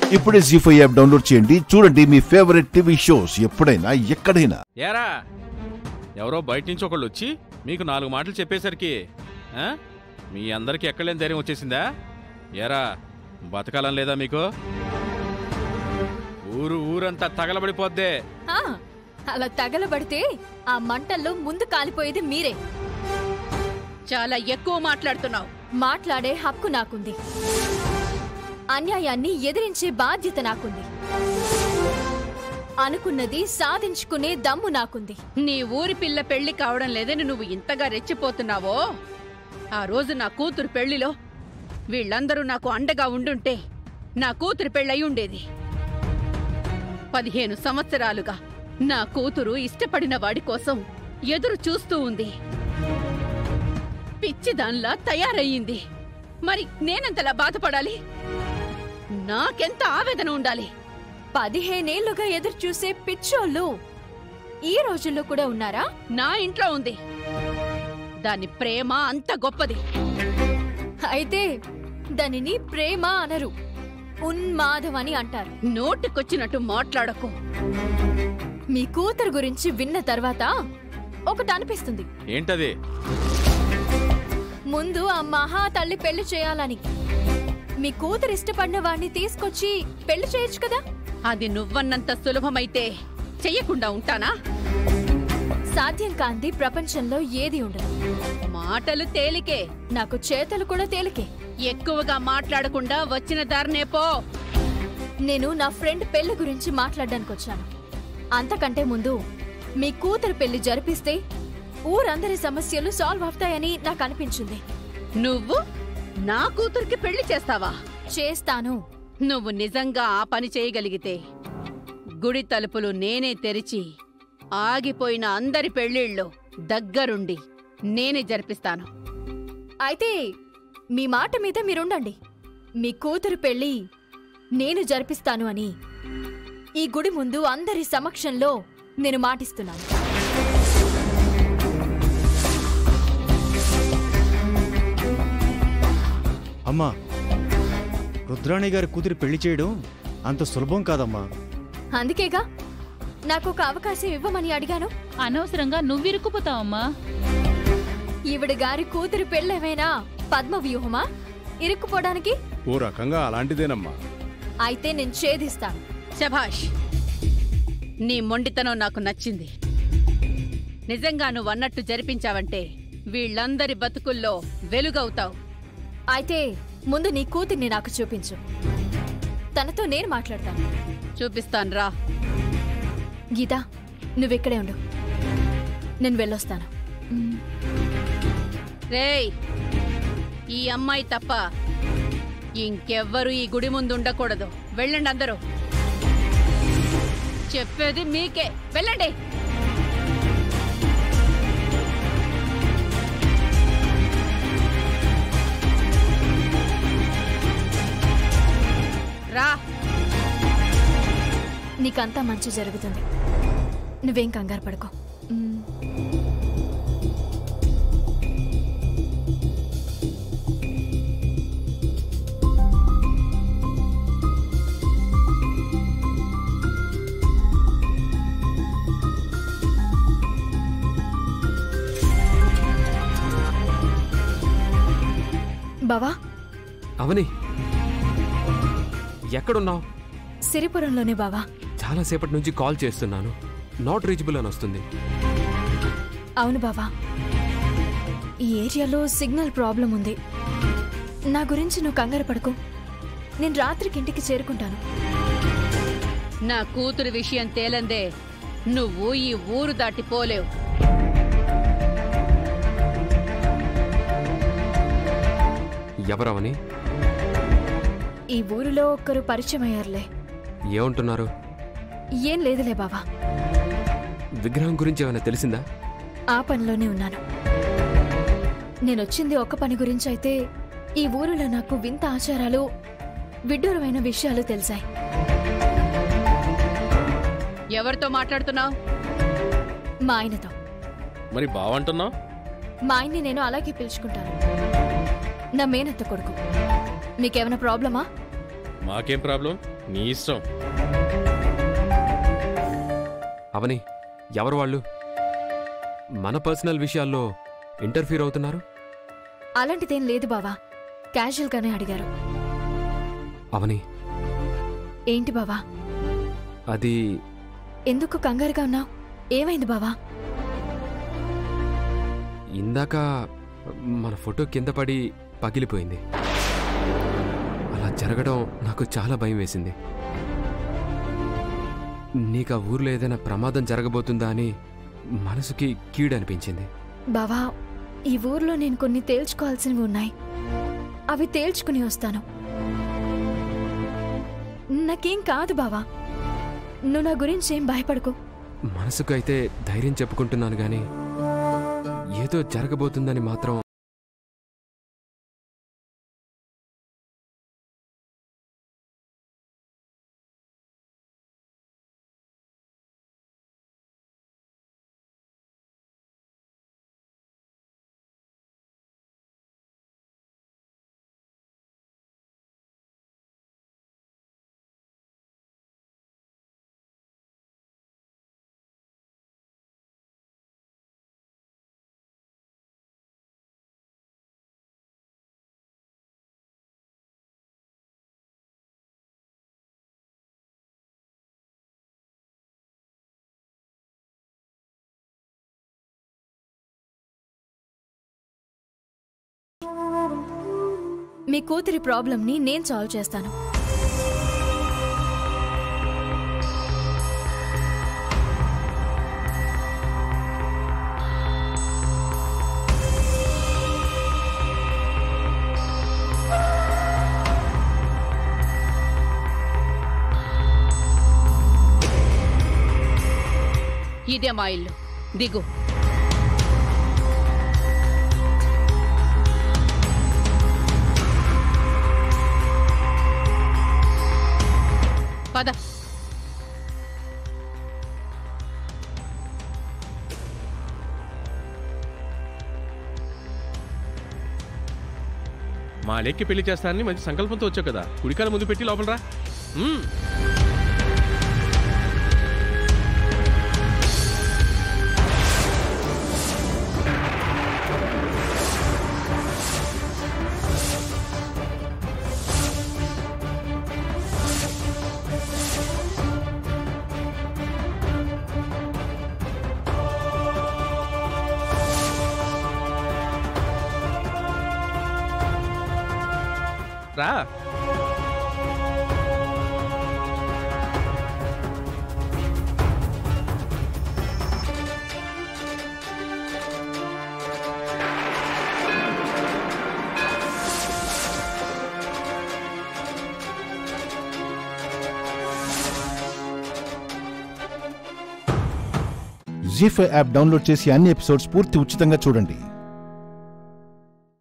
ఇప్పుడే జీ5 app download చేయండి. చూడండి మీ ఫేవరెట్ టీవీ షోస్ ఎప్పుడైనా ఎక్కడైనా. ఏరా ఎవరో బయట నుంచి ఒకళ్ళు వచ్చి మీకు 4 మాటలు చెప్పేసరికి మీ అందరికి ఎక్కడలేని ధైర్యం వచ్చేసిందా? ఏరా బతకాలం లేదా మీకు? ఊరంతా తగలబడిపోద్దే. అలా తగలబడితే ఆ మంటల్లో ముందు కాలిపోయేది మీరే. చాలా ఎక్కువ మాట్లాడుతున్నావు. మాట్లాడే హక్కు నాకుంది. అన్యాయాన్ని ఎదిరించే బాధ్యత నాకుంది. అనుకున్నది సాధించుకునే దమ్ము నాకుంది. నీ ఊరి పిల్ల పెళ్లి కావడం లేదని నువ్వు ఇంతగా రెచ్చిపోతున్నావో, ఆ రోజు నా కూతురు పెళ్లిలో వీళ్ళందరూ నాకు అండగా ఉండుంటే నా కూతురు పెళ్ళయి ఉండేది. 15 సంవత్సరాలుగా నా కూతురు ఇష్టపడిన వాడి కోసం ఎదురు చూస్తూ ఉంది. పిచ్చిదాన్లా తయారయ్యింది. మరి నేనెంతలా బాధపడాలి? నాకెంత ఆవేదన ఉండాలి? 15 ఏళ్లుగా ఎదురు చూసే పిచ్చోళ్ళు ఈ రోజుల్లో కూడా ఉన్నారా? నా ఇంట్లో ఉంది. దాని ప్రేమ అంత గొప్పది. అయితే దానిని ప్రేమ అనరు, ఉన్మాదం అని అంటారు. నోటికొచ్చినట్టు మాట్లాడకు. మీ కూతురు గురించి విన్న తర్వాత ఒకటి అనిపిస్తుంది. ఏంటది? ముందు ఆ మహా తల్లి పెళ్లి చేయాలని. మీ కూతురు ఇష్టపడిన వాణ్ణి తీసుకొచ్చి పెళ్లి చేయొచ్చు కదా. అది నువ్వన్నంత సులభమైతే చెయ్యకుండా ఉంటానా? సాధ్యం కాంది ప్రపంచంలో ఏది ఉండదు. మాటలు తేలికే, నాకు చేతలు కూడా తేలికే. ఎక్కువగా మాట్లాడకుండా వచ్చిన దారినే పో. నేను నా ఫ్రెండ్ పెళ్లి గురించి మాట్లాడడానికి వచ్చాను. అంతకంటే ముందు మీ కూతురు పెళ్లి జరిపిస్తే ఊరందరి సమస్యలు సాల్వ్ అవుతాయని నాకు అనిపించింది. నువ్వు నా కూతురికి పెళ్లి చేస్తావా? చేస్తాను. నువ్వు నిజంగా ఆ పని చేయగలిగితే గుడి తలుపులు నేనే తెరిచి ఆగిపోయిన అందరి పెళ్లిళ్ళు దగ్గరుండి నేనే జరిపిస్తాను. అయితే మీ మాట మీద మీరుండండి. మీ కూతురు పెళ్లి నేను జరిపిస్తాను అని ఈ గుడి ముందు అందరి సమక్షంలో నేను మాటిస్తున్నాను. అమ్మా, రుద్రాణి గారి కూతురి పెళ్లి చేయడం అంత సులభం కాదమ్మా. అందుకేగా నాకొక అవకాశం ఇవ్వమని అడిగాను. అనవసరంగా నువ్విరుక్కుపోతావమ్మా. ఈవిడ గారి కూతురు పెళ్ళేమైనా పద్మ వ్యూహమా ఇరుక్కుపోవడానికి? ఓ రకంగా అలాంటిదేనమ్మా. అయితే నేను ఛేదిస్తాను. శభాష్, నీ మొండితనం నాకు నచ్చింది. నిజంగా నువ్వన్నట్టు జరిపించావంటే వీళ్ళందరి బతుకుల్లో వెలుగవుతావు. అయితే ముందు నీ కూతుర్ని నాకు చూపించు. తనతో నేను మాట్లాడతాను. చూపిస్తాను రా. గీతా, నువ్వెక్కడే ఉండు, నేను వెళ్ళొస్తాను. రేయ్, ఈ అమ్మాయి తప్ప ఇంకెవ్వరూ ఈ గుడి ముందు ఉండకూడదు. వెళ్ళండి అందరూ. చెప్పేది మీకే, వెళ్ళండి. రా. నీకంతా మంచి జరుగుతుంది. నువ్వేం కంగారు పడుకో. బావా. అవని, ఎక్కడున్నావు? సిరిపురంలోనే బావా. చాలాసేపటి నుంచి కాల్ చేస్తున్నాను, నాట్ రీచబుల్ అని వస్తుంది. అవును బావా, ఈ ఏరియాలో సిగ్నల్ ప్రాబ్లం ఉంది. నా గురించి నువ్వు కంగారు పడుకో. నేను రాత్రికి ఇంటికి చేరుకుంటాను. నా కూతురు విషయం తేలందే నువ్వు ఈ ఊరు దాటిపోలేవు. ఎవరవని? ఈ ఊరిలో ఒక్కరు పరిచయం అయ్యారులే. ఏమంటున్నారు? ఏం లేదులే బావా. విగ్రహం గురించి ఏమైనా తెలిసిందా? ఆ పనిలోనే ఉన్నాను. నేనొచ్చింది ఒక్క పని గురించి అయితే ఈ ఊరిలో నాకు వింత ఆచారాలు, విడ్డూరమైన విషయాలు తెలిసాయి. ఎవరితో మాట్లాడుతున్నావు? మా ఆయనతో. మరి బావంటున్నావు? మా ఆయన్ని నేను అలాగే పిలుచుకుంటాను. నా మేనత్త కొడుకు. మీకేమైనా ప్రాబ్లమా? మాకేం ప్రాబ్లం, నీ ఇష్టం. అవని, ఎవరు వాళ్ళు? మన పర్సనల్ విషయాల్లో ఇంటర్ఫీర్ అవుతున్నారు? అలాంటిదేం లేదు బావా, క్యాజువల్గానే అడిగారు. అవని, ఏంటి బావా? అది ఎందుకు కంగారుగా ఉన్నావు? ఏమైంది బావా? ఇందాక మన ఫోటో కింద పడి పగిలిపోయింది. అలా జరగడం నాకు చాలా భయం వేసింది. నీకు ఆ ఊర్లో ఏదైనా ప్రమాదం జరగబోతుందా అని మనసుకి కీడనిపించింది. బావా, ఈ ఊర్లో నేను కొన్ని తేల్చుకోవాల్సినవి ఉన్నాయి. అవి తేల్చుకుని వస్తాను. నాకేం కాదు బావా, నువ్వు నా గురించి ఏం భయపడకు. మనసుకు అయితే ధైర్యం చెప్పుకుంటున్నాను గాని ఏదో జరగబోతుందని మాత్రం. మీ కూతురి ప్రాబ్లంని నేను సాల్వ్ చేస్తాను. ఇదే మా ఇల్లు, దిగు. పద. మా లెక్కి పెళ్లి చేస్తానని మంచి సంకల్పంతో వచ్చావు కదా, కుడికాల ముందు పెట్టి లోపల రా. రా. జీ5 యాప్ డౌన్లోడ్ చేసి అన్ని ఎపిసోడ్స్ పూర్తి ఉచితంగా చూడండి.